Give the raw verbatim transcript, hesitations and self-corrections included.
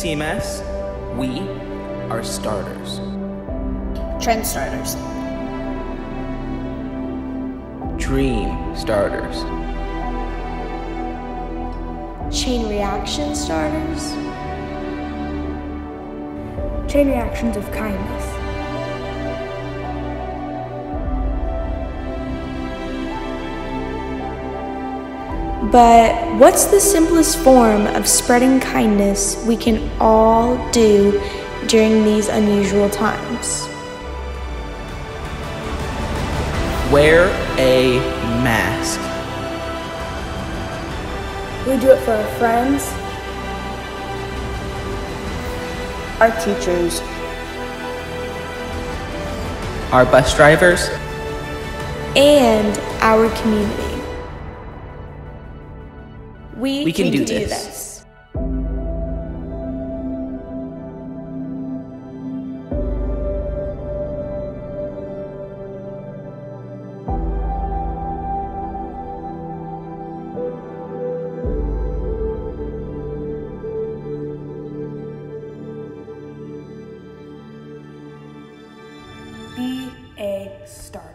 C M S, we are starters. Trend starters. Dream starters. Chain reaction starters. Chain reactions of kindness. But what's the simplest form of spreading kindness we can all do during these unusual times? Wear a mask. We do it for our friends, Our teachers. Our bus drivers. and our community. We, We can do do this. this. be a starter.